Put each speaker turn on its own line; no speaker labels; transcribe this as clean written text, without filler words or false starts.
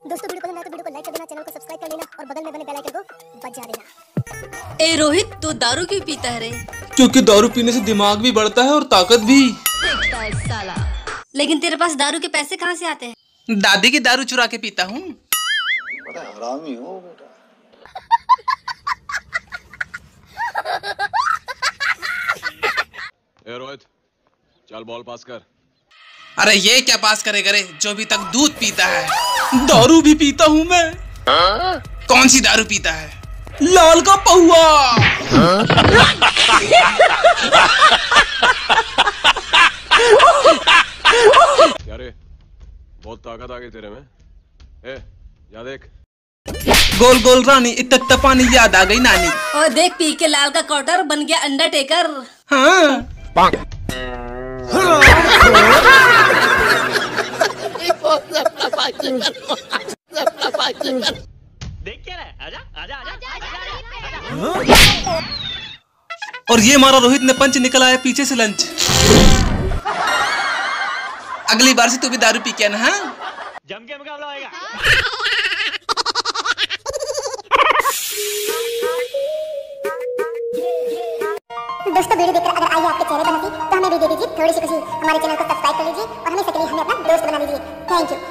दोस्तों वीडियो पसंद आए तो वीडियो को लाइक कर देना, चैनल को सब्सक्राइब कर लेना और बगल में बने बेल आइकन को बजा देना।
ए रोहित, तू दारू क्यों पीता है रे?
क्योंकि दारू पीने से दिमाग भी बढ़ता है और ताकत भी।
देखता है साला। लेकिन तेरे पास दारू के पैसे कहाँ से आते हैं?
दादी की दारू चुरा के पीता हूँ।
बड़ा हरामी हो बेटा।
ए रोहित, चल बॉल पास कर।
अरे ये क्या पास करेगा रे, जो अभी तक दूध पीता है। दारू भी पीता हूँ मैं। कौन सी दारू पीता है? लाल का पहुआ।
क्या रे, बहुत ताकत आ गई तेरे में। ए, या देख।
गोल गोल रानी, इतना पानी याद आ गई नानी।
और देख, पी के लाल का क्वार्टर बन गया अंडरटेकर।
हाँ।
देख क्या रहा है? आजा आजा आजा।
और ये हमारा रोहित ने पंच निकला है पीछे से लंच। अगली बार से तू भी दारू पी के आना। हाँ,
जम के मुकाबला होएगा।
दोस्तों वीडियो देखकर अगर आई आपके चेहरे पर हंसी तो हमें भी दे दीजिए थोड़ी सी खुशी। हमारे चैनल को सब्सक्राइब कर लीजिए और हमेशा के लिए हमें अपना दोस्त बना लीजिए। Thank you.